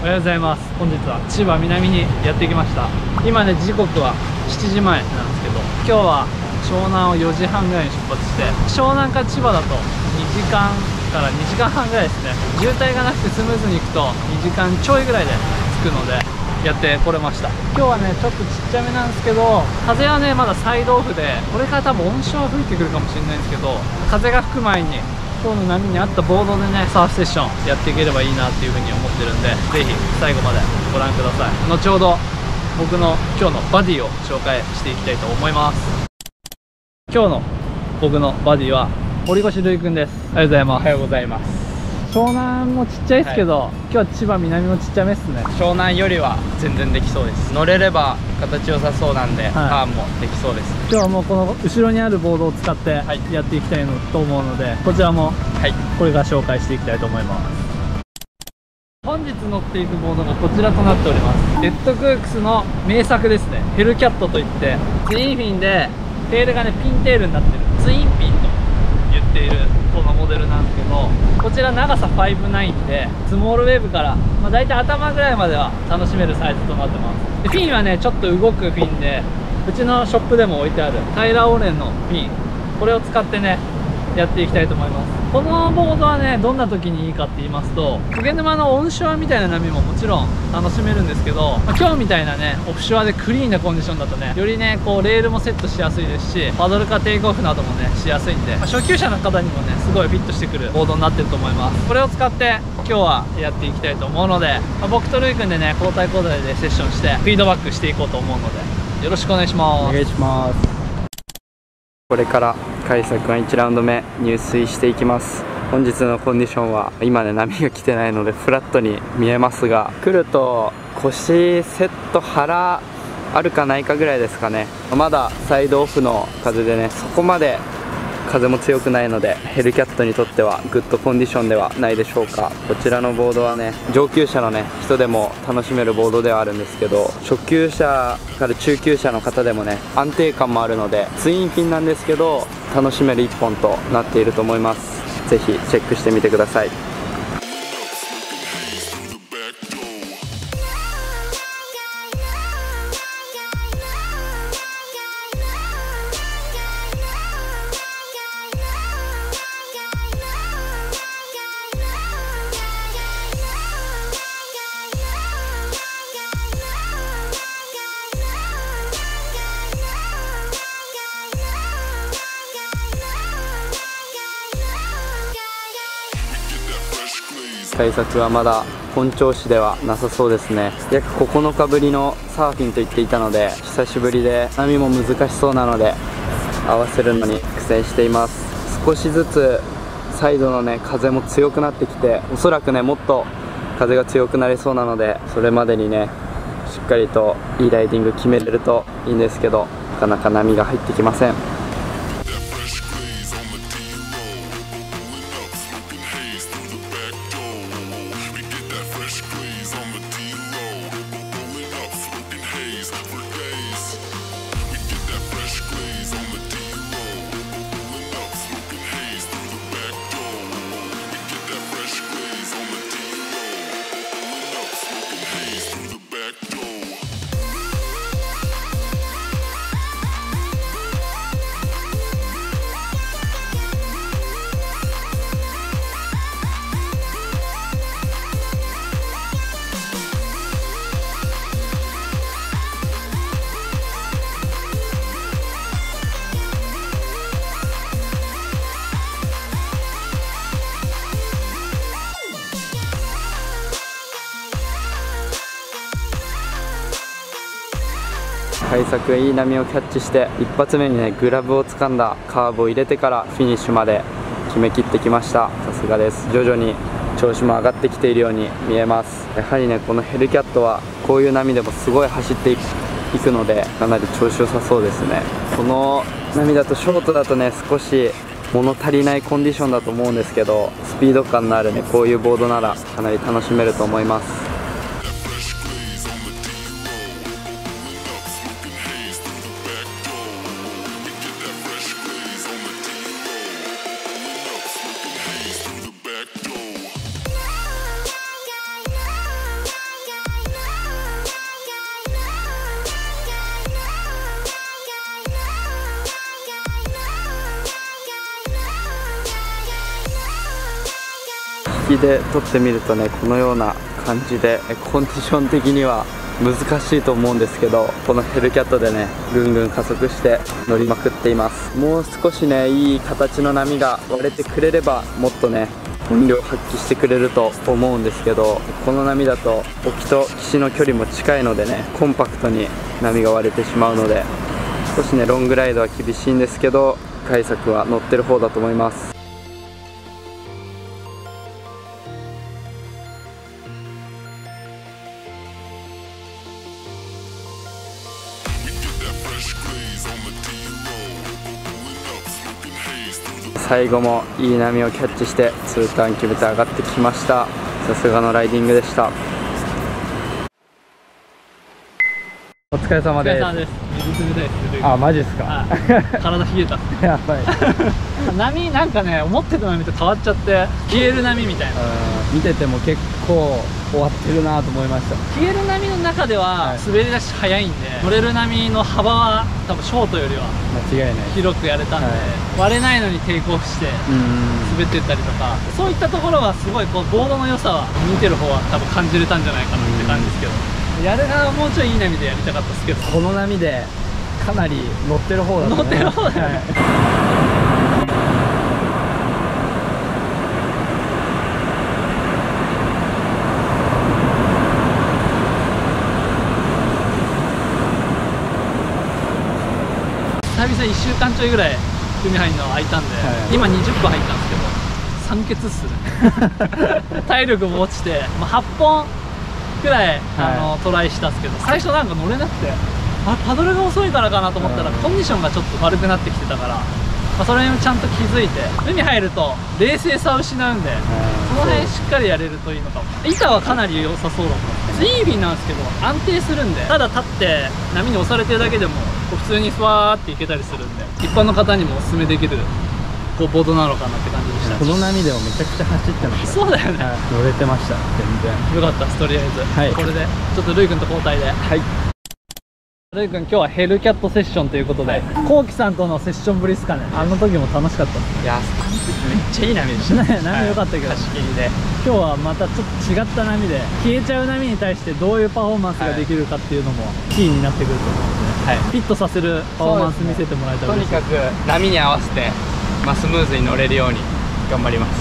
おはようございます。本日は千葉南にやってきました。今ね、時刻は7時前なんですけど、今日は湘南を4時半ぐらいに出発して、湘南から千葉だと2時間から2時間半ぐらいですね。渋滞がなくてスムーズに行くと2時間ちょいぐらいで着くのでやってこれました。今日はねちょっとちっちゃめなんですけど、風はねまだサイドオフで、これから多分温床は吹いてくるかもしれないんですけど、風が吹く前に今日の波に合ったボードでねサーフセッションやっていければいいなっていう風に思ってるんで、ぜひ最後までご覧ください。後ほど僕の今日のバディを紹介していきたいと思います。今日の僕のバディは堀越瑠衣くんです。ありがとうございます。 おはようございます。 湘南もちっちゃいですけど、今日は千葉南もちっちゃめっすね。 湘南よりは全然できそうです。乗れれば形良さそうなんで、ターンもできそうです。 今日はもうこの後ろにあるボードを使ってやっていきたいのと思うので、こちらもこれから紹介していきたいと思います。本日乗っていくボードがこちらとなっております。レッドクークスの名作ですね。ヘルキャットといって、ツインフィンでテールがねピンテールになってるツインピンと言っているこのモデルなんですけど、こちら長さ5.9でスモールウェーブから、だいたい頭ぐらいまでは楽しめるサイズとなってます。でフィンはねちょっと動くフィンで、うちのショップでも置いてあるタイラー・オーレンのフィン、これを使ってねやっていきたいと思います。このボードはねどんな時にいいかって言いますと、鵠沼のオンショアみたいな波ももちろん楽しめるんですけど、今日みたいなねオフショアでクリーンなコンディションだとね、よりねこうレールもセットしやすいですし、パドルかテイクオフなどもねしやすいんで、初級者の方にもねすごいフィットしてくるボードになってると思います。これを使って今日はやっていきたいと思うので、僕とルイ君でね交代交代でセッションしてフィードバックしていこうと思うので、よろしくお願いします。 お願いします。これから海作が1ラウンド目入水していきます。本日のコンディションは今ね波が来てないのでフラットに見えますが、来ると腰セット腹あるかないかぐらいですかね。まだサイドオフの風でね、そこまで風も強くないので、ヘルキャットにとってはグッドコンディションではないでしょうか。こちらのボードはね上級者のね人でも楽しめるボードではあるんですけど、初級者から中級者の方でもね安定感もあるので、ツインフィンなんですけど楽しめる1本となっていると思います。ぜひチェックしてみてください。対策はまだ本調子ではなさそうですね。約9日ぶりのサーフィンと言っていたので、久しぶりで波も難しそうなので合わせるのに苦戦しています。少しずつサイドのね風も強くなってきて、おそらくねもっと風が強くなりそうなので、それまでにねしっかりといいライディング決めれるといいんですけど、なかなか波が入ってきません。対策いい波をキャッチして、一発目にねグラブを掴んだカーブを入れてからフィニッシュまで決めきってきました。さすがです。徐々に調子も上がってきているように見えます。やはりねこのヘルキャットはこういう波でもすごい走っていくので、かなり調子良さそうですね。この波だとショートだとね少し物足りないコンディションだと思うんですけど、スピード感のあるねこういうボードならかなり楽しめると思います。 きで撮ってみるとね、このような感じでコンディション的には難しいと思うんですけど、このヘルキャットでねぐんぐん加速して乗りまくっています。もう少しねいい形の波が割れてくれればもっとね本領発揮してくれると思うんですけど、この波だと沖と岸の距離も近いのでね、コンパクトに波が割れてしまうので、少しねロングライドは厳しいんですけど、海作は乗ってる方だと思います。最後もいい波をキャッチして2ターン決めて上がってきました。さすがのライディングでした。お疲れ様です。 お疲れ様です。水冷たいです。 あ、マジですか。 体冷えた。 やばい。 波なんかね、思ってた波と変わっちゃって消える波みたいな。 見てても結構終わってるなと思いました。 消える波の中では滑り出し早いんで、乗れる波の幅は多分ショートよりは間違いない。 広くやれたんで、割れないのにテイクオフして滑っていったりとか、そういったところはすごいこうボードの良さは見てる方は多分感じれたんじゃないかなって感じですけど、やるならもうちょいいい波でやりたかったですけど、 この波でかなり乗ってる方だと思います。 乗ってる方だよね。久々1週間ちょいぐらい海入るの空いたんで、今20分入ったんですけど酸欠っすね。体力も落ちて、8本くらいトライしたんですけど、最初なんか乗れなくて、パドルが遅いからかなと思ったらコンディションがちょっと悪くなってきてたから、それにちゃんと気づいて、海入ると冷静さを失うんで、その辺しっかりやれるといいのかも。板はかなり良さそうだった。いい便なんですけど安定するんで、ただ立って波に押されてるだけでも普通にふわーっていけたりするんで、一般の方にもおすすめできるボードなのかなって感じでした。 この波でもめちゃくちゃ走ってました。 そうだよね、 乗れてました。全然よかったです。とりあえず、これでちょっとルイ君と交代で。ルイ君、今日はヘルキャットセッションということで、コウキさんとのセッションぶりですかね。あの時も楽しかったです。 いや、あの時めっちゃいい波でしたね。 波良かったけど、 貸し切りで。 今日はまたちょっと違った波で、消えちゃう波に対してどういうパフォーマンスができるかっていうのもキーになってくると思うので、フィットさせるパフォーマンス見せてもらえたら嬉しいです。 とにかく波に合わせて、スムーズに乗れるように頑張ります。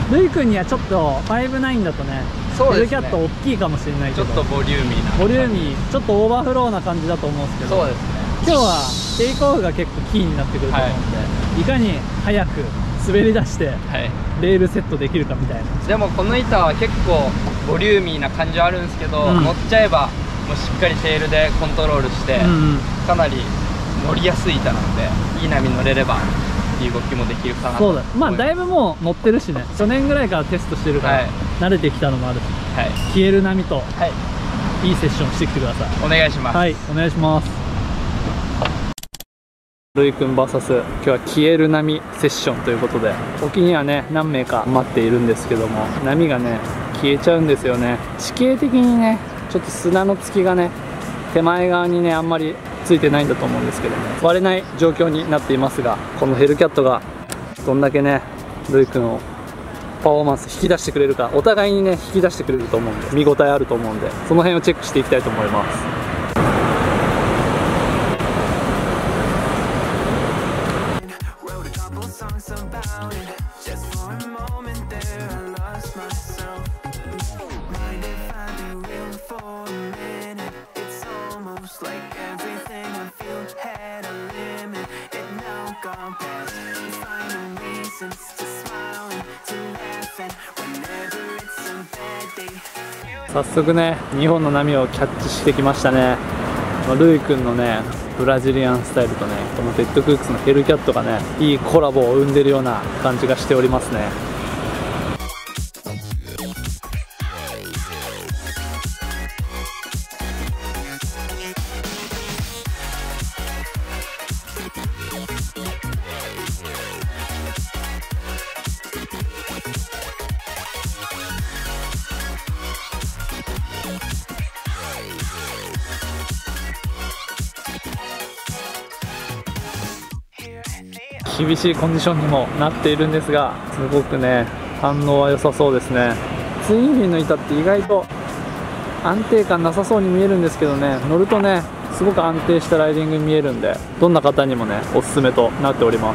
ルイ君にはちょっと59だとね、ヘルキャット大きいかもしれないけど、 ちょっとボリューミーちょっとオーバーフローな感じだと思うんですけど、 そうですね。 今日はテイクオフが結構キーになってくると思うんで、いかに早く滑り出してレールセットできるかみたいな。 でもこの板は結構ボリューミーな感じはあるんですけど、乗っちゃえばもうしっかりテールでコントロールして、かなり乗りやすい板なので、いい波乗れればいい動きもできるかなと。 そうだ、だいぶもう乗ってるしね、去年ぐらいからテストしてるから、慣れてきたのもあるし、消える波といいセッションしてきてください。 お願いします。 はい、お願いします。ルイ君 VS 今日は消える波セッションということで、沖にはね何名か待っているんですけども、波がね消えちゃうんですよね。地形的にねちょっと砂の付きがね手前側にねあんまりついてないんだと思うんですけどね、割れない状況になっていますが、このヘルキャットがどんだけねルイ君をパフォーマンス引き出してくれるか、お互いにね引き出してくれると思うんで、見応えあると思うんで、その辺をチェックしていきたいと思います。早速ね2本の波をキャッチしてきましたね。ルイ君のねブラジリアンスタイルとね、このテッドクックスのヘルキャットがねいいコラボを生んでるような感じがしておりますね。厳しいコンディションにもなっているんですが、すごくね反応は良さそうですね。ツインフィンの板って意外と安定感なさそうに見えるんですけどね、乗るとねすごく安定したライディングに見えるんで、どんな方にもねおすすめとなっております。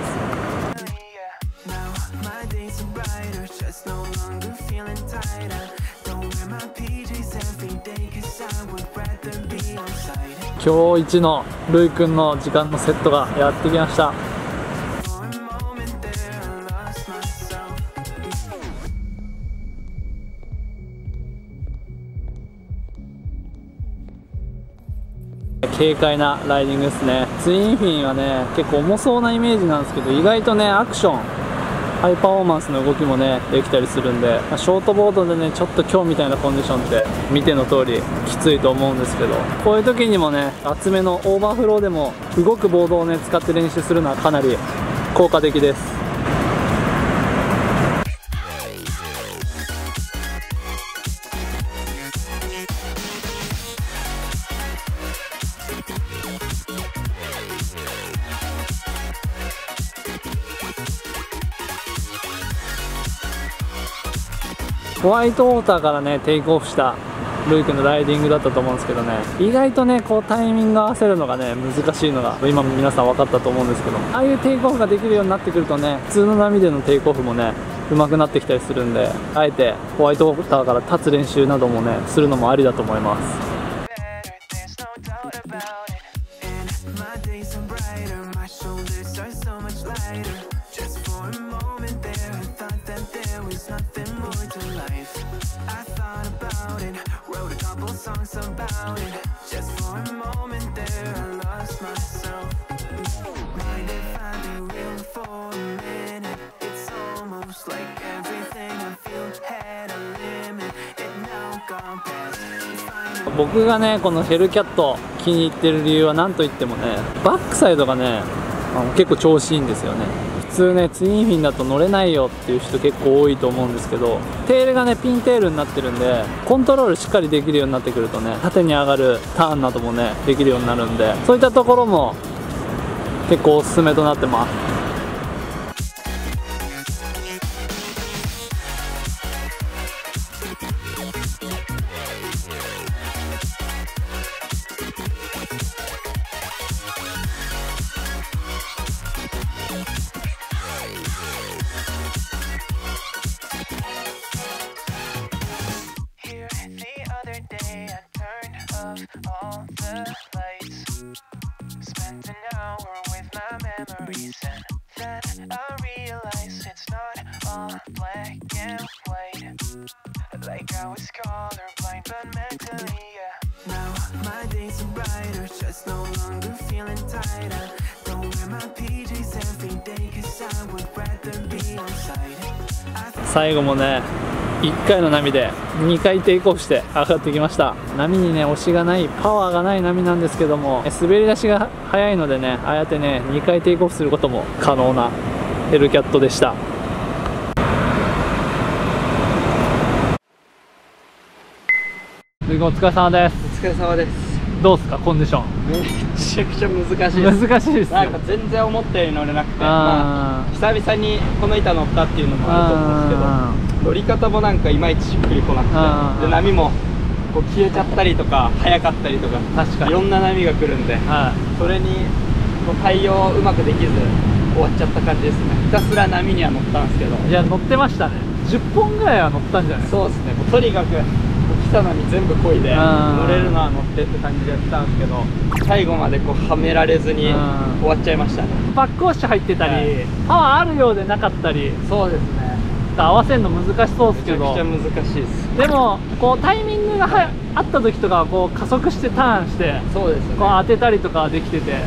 今日一のルイくんの時間のセットがやってきました。軽快なライディングですね。ツインフィンはね結構重そうなイメージなんですけど、意外とねアクションハイパフォーマンスの動きもねできたりするんで、ショートボードでねちょっと今日みたいなコンディションって見ての通りきついと思うんですけど、こういう時にもね厚めのオーバーフローでも動くボードをね使って練習するのはかなり効果的です。ホワイトウォーターからねテイクオフしたルイ君のライディングだったと思うんですけどね、意外とねこうタイミング合わせるのがね難しいのが今皆さん分かったと思うんですけど、ああいうテイクオフができるようになってくるとね普通の波でのテイクオフもね上手くなってきたりするんで、あえてホワイトウォーターから立つ練習などもねするのもありだと思います。僕がねこのヘルキャット気に入ってる理由は何といってもね、バックサイドがね結構調子いいんですよね。普通ねツインフィンだと乗れないよっていう人結構多いと思うんですけど、テールがねピンテールになってるんでコントロールしっかりできるようになってくるとね縦に上がるターンなどもねできるようになるんで、そういったところも結構おすすめとなってます。All the lights, spent an hour with my memories, and then I realized it's not all black and white, like I was colorblind but mentally, yeah. Now my days are brighter, just no longer feeling tighter. Don't wear my PJs every day, cause I would rather be on site. 最後もね1回の波で2回テイクオフして上がってきました。波にね押しがないパワーがない波なんですけども、滑り出しが速いのでねああやってね2回テイクオフすることも可能なヘルキャットでした。お疲れ様です。 お疲れ様です。 どうですかコンディション。 めちゃくちゃ難しいです。 難しいです。 なんか全然思ったより乗れなくて、まあ久々にこの板乗ったっていうのもあると思うんですけど、乗り方もなんかいまいちしっくりこなくて、で波もこう消えちゃったりとか速かったりとか、確かにいろんな波が来るんで、それにこう対応うまくできず終わっちゃった感じですね。ひたすら波には乗ったんですけど、 いや乗ってましたね。10本ぐらいは乗ったんじゃないですか。 そうですね。もうとにかく来たのに全部漕いで乗れるのは乗ってって感じでやってたんですけど、最後までこうはめられずに終わっちゃいましたね。バックウォッシュ入ってたり、パワーあるようでなかったり。そうですね。合わせるの難しそうですけど、めちゃくちゃ難しいです。でもこうタイミングがあった時とかはこう加速してターンして、そうですね、こう当てたりとかできてて。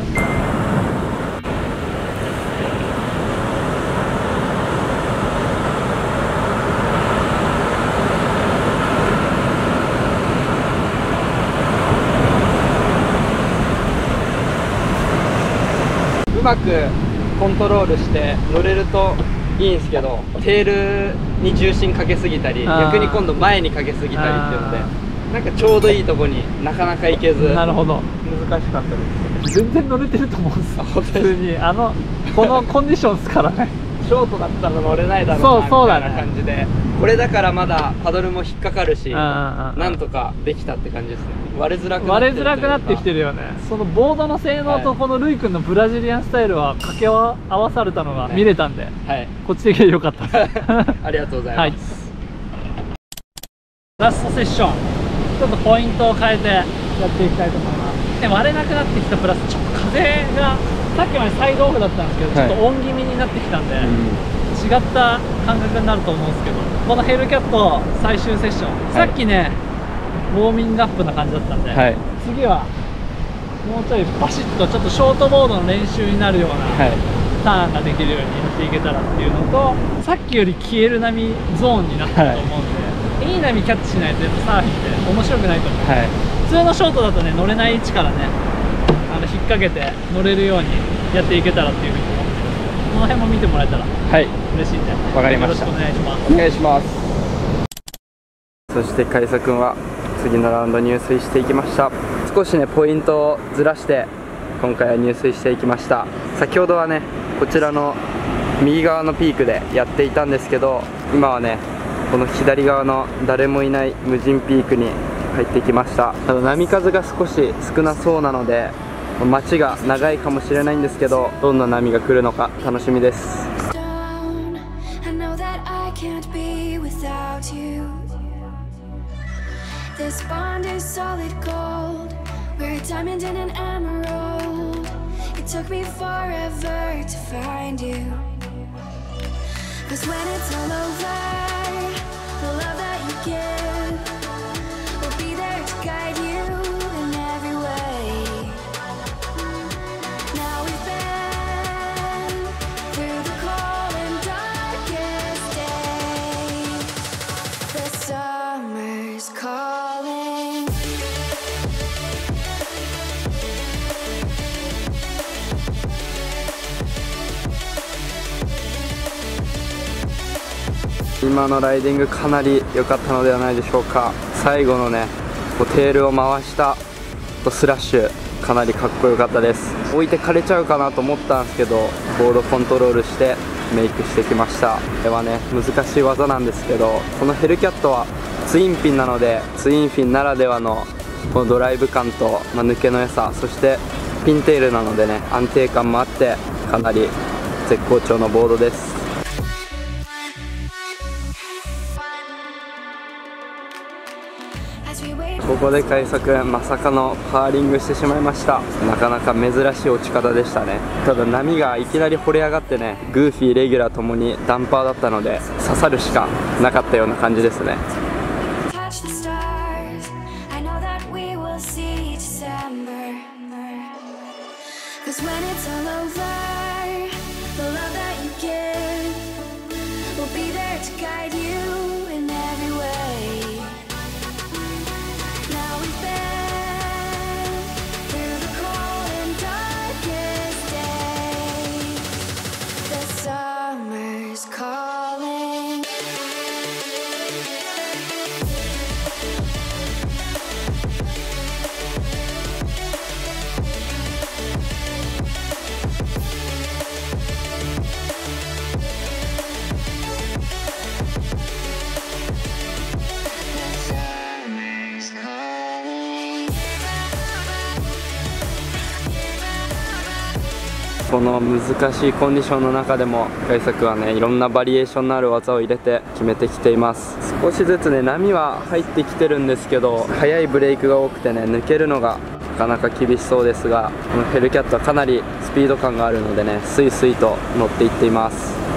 うまくコントロールして乗れるといいんですけど、テールに重心かけすぎたり、逆に今度前にかけすぎたりっていうので、なんかちょうどいいとこになかなか行けず、なるほど、難しかったです。 全然乗れてると思うんですよ。普通にこのコンディションですからね。 ショートだったら乗れないだろうなみたいな感じで、これだからまだパドルも引っかかるし、なんとかできたって感じですね。割れづらくなってきてるよね。そのボードの性能とこのルイ君のブラジリアンスタイルは掛け合わされたのが見れたんで、こっち的に良かったです。 ありがとうございます。 ラストセッション、ちょっとポイントを変えてやっていきたいと思います。で割れなくなってきたプラス、ちょっと風がさっきまでサイドオフだったんですけど、ちょっとオン気味になってきたんで、違った感覚になると思うんですけど、このヘルキャット最終セッション、さっきねウォーミングアップな感じだったんで、次はもうちょいバシッとちょっとショートボードの練習になるようなターンができるようにやっていけたらっていうのと、さっきより消える波ゾーンになったと思うんで、いい波キャッチしないとやっぱサーフィンって面白くないと思う。普通のショートだとね乗れない位置からね引っ掛けて乗れるようにやっていけたらっていうふうに思ってるので、この辺も見てもらえたら嬉しいんで、 わかりました。 よろしくお願いします。 お願いします。そして海佐君は次のラウンド入水していきました。少しねポイントをずらして今回は入水していきました。先ほどはねこちらの右側のピークでやっていたんですけど、今はねこの左側の誰もいない無人ピークに入ってきました。波風が少し少なそうなので待ちが長いかもしれないんですけど、どんな波が来るのか楽しみです。This bond is solid gold. We're a diamond and an emerald. It took me forever to find you. 'Cause when it's all over, the love that you give will be there to guide you in every way. Now we've been through the cold and darkest days. The summer's calling.今のライディングかなり良かったのではないでしょうか。最後のねテールを回したスラッシュかなりかっこよかったです。置いてかれちゃうかなと思ったんですけど、ボードコントロールしてメイクしてきました。これはね難しい技なんですけど、このヘルキャットはツインフィンなので、ツインフィンならではのこのドライブ感と、抜けの良さ、そしてピンテールなのでね安定感もあってかなり絶好調のボードです。ここで海佐君まさかのパーリングしてしまいました。なかなか珍しい落ち方でしたね。ただ波がいきなり掘り上がってね、グーフィーレギュラーともにダンパーだったので刺さるしかなかったような感じですね。この難しいコンディションの中でも海佐君はねいろんなバリエーションのある技を入れて決めてきています。少しずつね波は入ってきてるんですけど、速いブレイクが多くてね抜けるのがなかなか厳しそうですが、このヘルキャットはかなりスピード感があるのでねスイスイと乗っていっています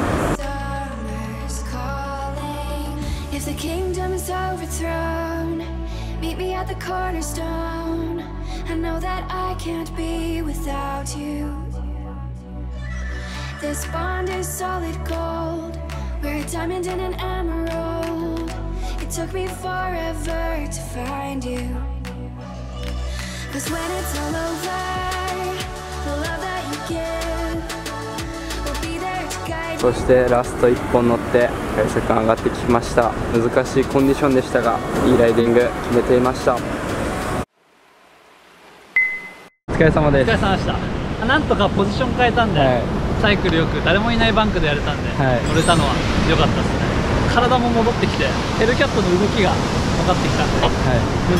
。This bond is solid gold. We're a diamond and an emerald. It took me forever to find you. 'Cause when it's all over, the love that you give will be there to guide you. そしてラスト1本乗って海佐君上がってきました。難しいコンディションでしたがいいライディング決めていました。お疲れ様です。お疲れ様でした。なんとかポジション変えたんで、 サイクルよく誰もいないバンクでやれたんで、 はい、 乗れたのは良かったですね。体も戻ってきてヘルキャットの動きが分かってきたんで、はい、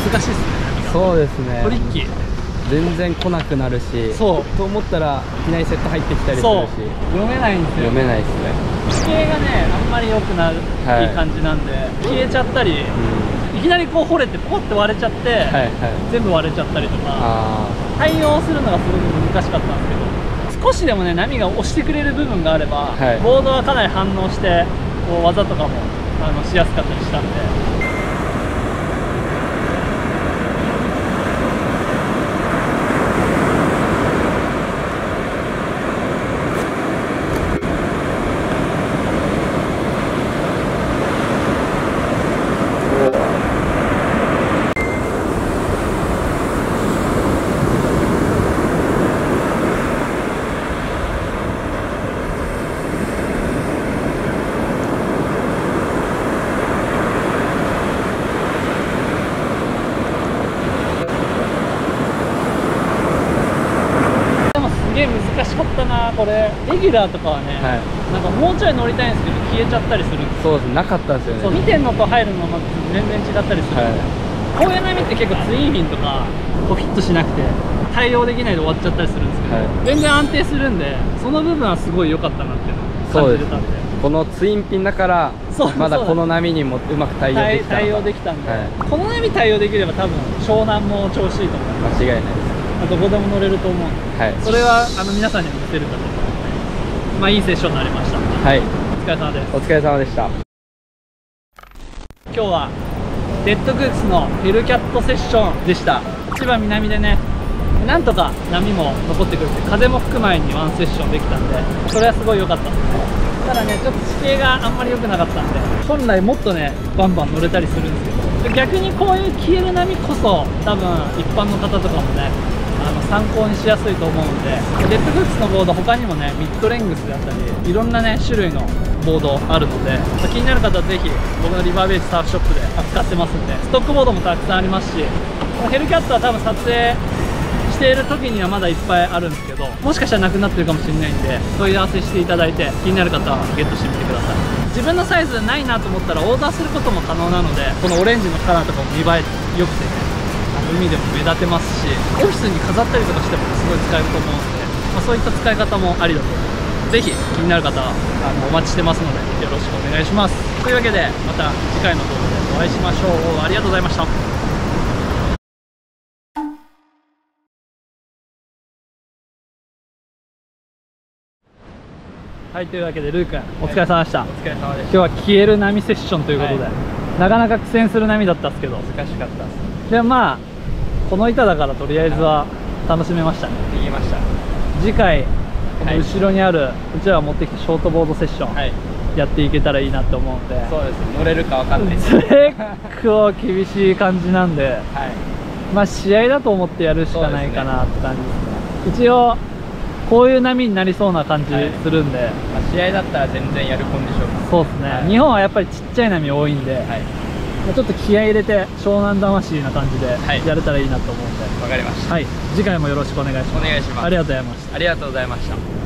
難しいですね。 そうですね、 トリッキー、 全然来なくなるし、そうと思ったらいきなりセット入ってきたりするし、 読めないんですよ。 読めないですね。地形がねあんまり良くない感じなんで、消えちゃったり、いきなりこう掘れてポッて割れちゃって、全部割れちゃったりとか、対応するのがすごく難しかったんですけど、少しでもね波が押してくれる部分があれば、ボードはかなり反応してこう技とかもしやすかったりしたんで。難しかったなこれ。レギュラーとかはね、なんかもうちょい乗りたいんですけど消えちゃったりするんですよ。 そうです、なかったですよね。 そう、見てんのと入るのま全然違ったりする、こういう波って結構ツインフィンとかこうフィットしなくて対応できないで終わっちゃったりするんですけど、全然安定するんで、その部分はすごい良かったなっていうのを感じれたんで。このツインピンだからまだこの波にもうまく対応できたんで、この波対応できれば多分湘南も調子いいと思います。 間違いないです。 どこでも乗れると思うんで、それは皆さんにも見せるんだと思うので、まあいいセッションになりました。はい、お疲れ様です。 お疲れ様でした。 今日はデッドグースのヘルキャットセッションでした。千葉南でね、なんとか波も残ってくるんで、風も吹く前にワンセッションできたんで、それはすごい良かったですね。ただね、ちょっと地形があんまり良くなかったんで、本来もっとねバンバン乗れたりするんですけど、逆にこういう消える波こそ多分一般の方とかもね参考にしやすいと思うんで、デッドグッズのボード他にもねミッドレングスであったりいろんなね種類のボードあるので、気になる方はぜひ僕のリバーベースサーフショップで扱ってますんで、ストックボードもたくさんありますし、ヘルキャットは多分撮影している時にはまだいっぱいあるんですけど、もしかしたらなくなってるかもしれないんで、問い合わせしていただいて気になる方はゲットしてみてください。自分のサイズないなと思ったらオーダーすることも可能なので、このオレンジのカラーとかも見栄え良くてね、海でも目立てますし、オフィスに飾ったりとかしてもすごい使えると思うので、そういった使い方もありだと思うので、ぜひ気になる方はお待ちしてますのでよろしくお願いします。というわけでまた次回の動画でお会いしましょう。ありがとうございました。はい、というわけでルー君お疲れ様でした。お疲れ様でした。今日は消える波セッションということで、なかなか苦戦する波だったんですけど難しかったです。 でもまあこの板だからとりあえずは楽しめましたね。 できました。 次回この後ろにあるうちらが持ってきたショートボードセッションやっていけたらいいなと思うんで、 そうです、乗れるかわかんないです。 結構厳しい感じなんで、まあ試合だと思ってやるしかないかなって感じですね。一応こういう波になりそうな感じするんで、 試合だったら全然やるコンディション。 そうですね、日本はやっぱりちっちゃい波多いんで、ちょっと気合い入れて湘南魂な感じでやれたらいいなと思うんで、 わかりました。 はい、次回もよろしくお願いします。 お願いします。 ありがとうございました。 ありがとうございました。